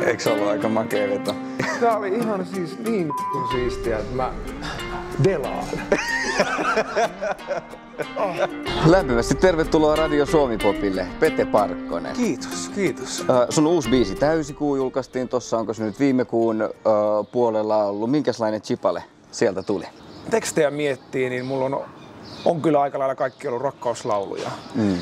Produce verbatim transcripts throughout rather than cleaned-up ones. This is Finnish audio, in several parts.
Eikö se ollut aika makea veto? Tää oli ihan siis niin siistiä, että mä delaan. Oh. Lämpimästi tervetuloa Radio Suomi-popille, Pete Parkkonen. Kiitos, kiitos. Uh, sun uusi biisi Täysikuu julkaistiin tossa, onko se nyt viime kuun uh, puolella ollut? Minkälainen chipale sieltä tuli? Tekstejä miettii, niin mulla on, on kyllä aika lailla kaikki ollut rakkauslauluja. Mm.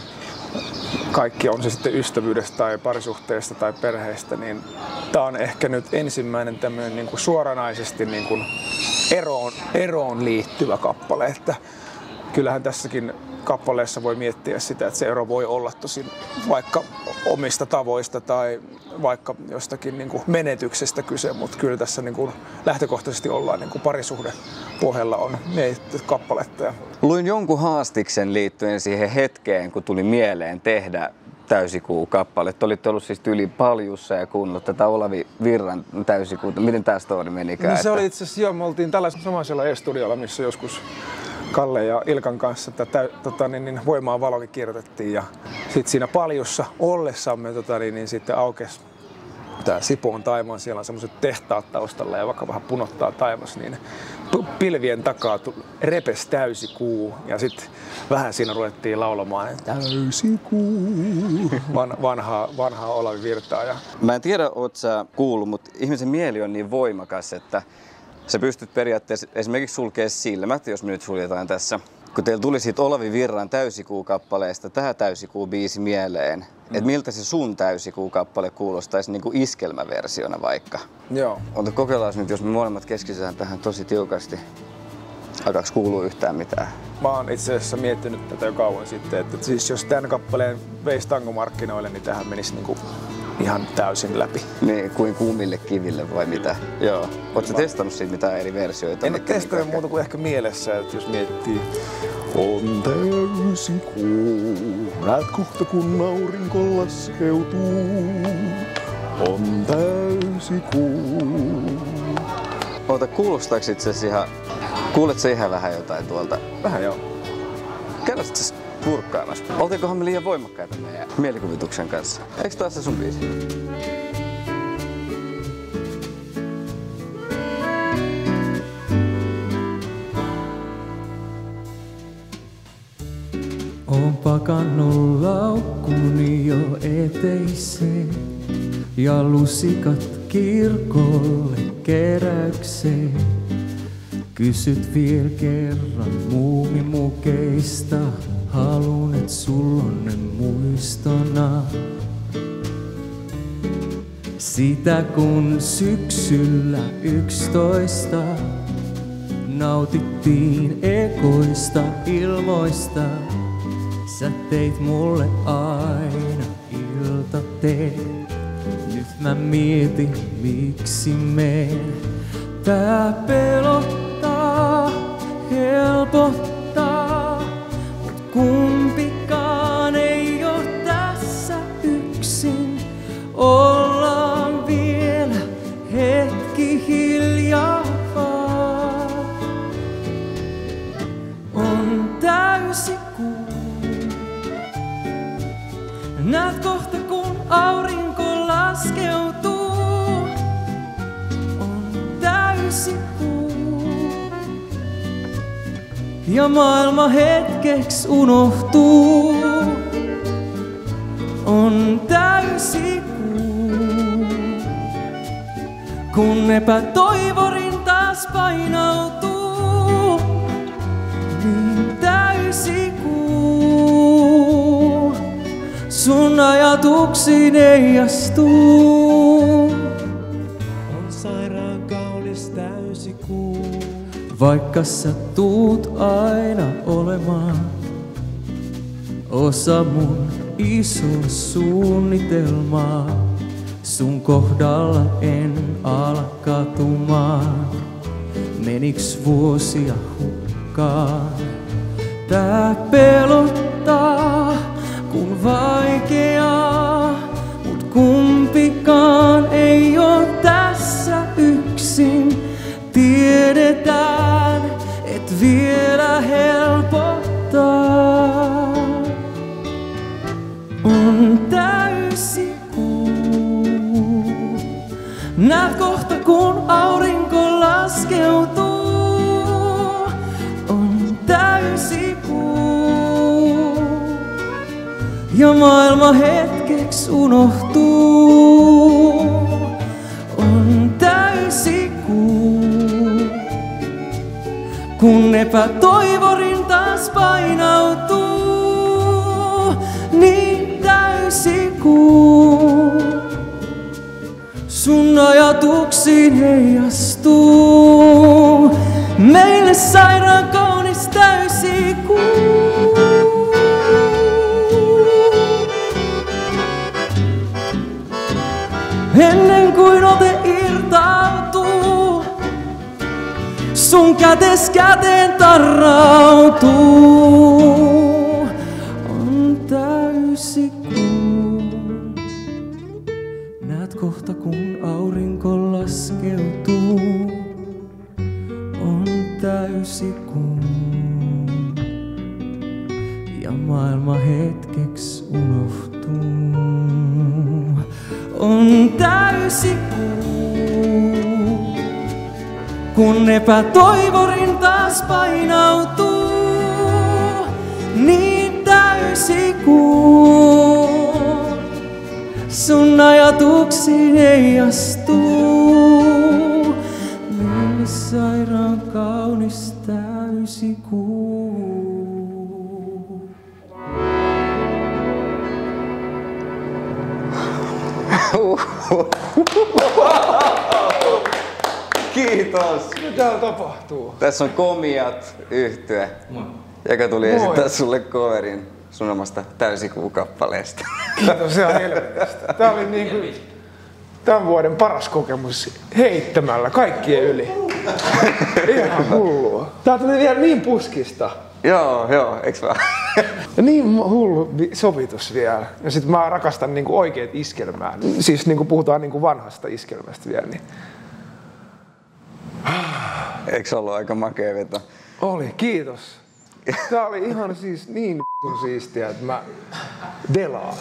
Kaikki on se sitten ystävyydestä tai parisuhteesta tai perheestä, niin tää on ehkä nyt ensimmäinen tämmöinen niin kuin suoranaisesti niin kuin eroon, eroon liittyvä kappale. Että kyllähän tässäkin kappaleessa voi miettiä sitä, että se ero voi olla tosin vaikka omista tavoista tai vaikka jostakin niin kuin menetyksestä kyse, mutta kyllä tässä niin kuin lähtökohtaisesti ollaan niin kuin parisuhde pohjalla on mietitty kappaletta. Luin jonkun haastiksen liittyen siihen hetkeen, kun tuli mieleen tehdä Täysikuu-kappale. Olitte ollut siis yli Paljussa ja kuunnellut tätä Olavi Virran Täysikuuta. Miten tämä story menikään? No, se oli itse asiassa, joo, me oltiin tällaisella samaisella E-studiolla, missä joskus Kalle ja Ilkan kanssa tätä tota, niin, niin, Voimaa valokin kirjoitettiin ja sitten siinä Paljussa ollessamme tota, niin, niin, sitten aukesi tää Sipoon taivaan, siellä on semmoiset tehtaat taustalla ja vaikka vähän punottaa taivas, niin pilvien takaa repes täysikuu ja sitten vähän siinä ruvettiin laulamaan täysikuu, Van, vanhaa, vanhaa Olavi Virtaa. Ja... Mä en tiedä, oot sä kuullut, mutta ihmisen mieli on niin voimakas, että sä pystyt periaatteessa esimerkiksi sulkemaan silmät, jos me nyt suljetaan tässä. Kun teillä tuli siitä Olavi Virran Täysikuu-kappaleesta tää Täysikuu-biisi mieleen, mm. että miltä se sun Täysikuu-kappale kuulostaisi niin kuin iskelmäversiona vaikka? Joo. Ota kokeillaan nyt, jos me molemmat keskitytään tähän tosi tiukasti. Alkaaks kuuluu yhtään mitään? Mä oon itse asiassa miettinyt tätä jo kauan sitten, että siis jos tämän kappaleen veisi tangomarkkinoille, niin tähän menisi niinku ihan täysin läpi. Niin, kuin kuumille kiville vai mitä? Joo. Ootko sä testannut siitä mitään eri versioita? En testannut muuta kuin ehkä mielessä, että jos miettii. On täysikuu, näet kohta kun aurinko laskeutuu. On täysikuu. Oota, kuulostaako itse asiassa ihan... Kuulet sä ihan vähän jotain tuolta? Vähän joo. Käydään sitten purkkaamassa. Oltiinkohan me liian voimakkaita meidän mielikuvituksen kanssa? Eikö taas se sun biisi? Oon pakannut laukkuni jo eteiseen ja lusikat kirkolle keräykseen. Kysyt vielä kerran muumimukeista, halun et sul on ne muistona. Sitä kun syksyllä yksitoista nautittiin ekoista ilmoista. Sä teit mulle aina iltateet. Nyt mä mietin miksi meen. Tää pelottaa, helpottaa, mut kumpikaan ei oo tässä yksin. Ollaan vielä hetki hiljaa vaan. On täysikuu. Näet kohta kun aurinko laskeutuu. Ja maailma hetkeksi unohtuu. On täysikuu, kun epätoivorin taas painautuu. Niin täysikuu, sun ajatuksiin ei astuu. On sairaan kaunis täysikuu. Vaikka sä tuut aina olemaan osa mun isoa suunnitelmaa, sun kohdalla en ala katumaan. Meniks vuosia hukkaan? Tää pelottaa, kun vaikeaa, mut kumpikaan ei oo tässä yksin. Tiedetään, et vielä helpottaa. On täysikuu, ja maailma hetkeksi unohtuu. On täysi kuu, kun epätoivorin taas painautuu. Niin täysi kuu, sun ajatuksiin heijastuu. Meille sairaan kaunis täysi kuu. Ennen kuin ote irtautuu, sun kätes käteen tarrautuu. On täysi kuu. Näet kohta kun aurinko laskeutuu. On täysi kuu. Ja maailma hetkeksi unohtuu. On täysi kuu, kun epätoivorin taas painautuu. Niin täysi kuu, sun ajatuksiin heijastuu. Meille sairaan kaunis täysi kuu. Kiitos! Mitä täällä tapahtuu? Tässä on Komiat -yhtye, joka tuli Moi. esittää sulle coverin sun omasta täysikuukappaleesta. Kiitos ihan helvetistä. Tää oli niinku tämän vuoden paras kokemus heittämällä kaikkien yli. Ihan hullua. Tää tuli vielä niin puskista. Joo, joo, eiks vaan? Ja niin hullu vi- sovitus vielä. Ja sit mä rakastan niinku oikeet iskelmää. Siis niinku puhutaan niinku vanhasta iskelmästä vielä. Niin. Eiks ollut aika makea veto? Oli, kiitos. Tää oli ihan siis niin v***un siistiä, että mä delaan.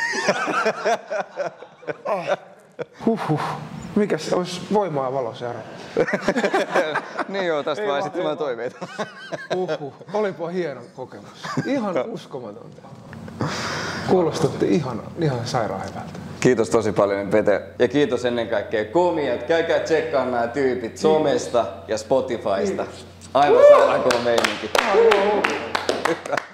Oh. Huhhuh. Mikäs se olisi voimaa ja valo seuraava? Niin joo, tästä Ei vaan vaan, sitten ei tulee vaan. toiveita. Uhuh. Olipa hieno kokemus. Ihan uskomatonta. Kuulostatte ihan, ihan sairaan hyvältä. Kiitos tosi paljon, Pete. Ja kiitos ennen kaikkea Komiat. Käykää tsekkaan nämä tyypit somesta ja Spotifysta. Aivan sairaan kova meininki. Aivan.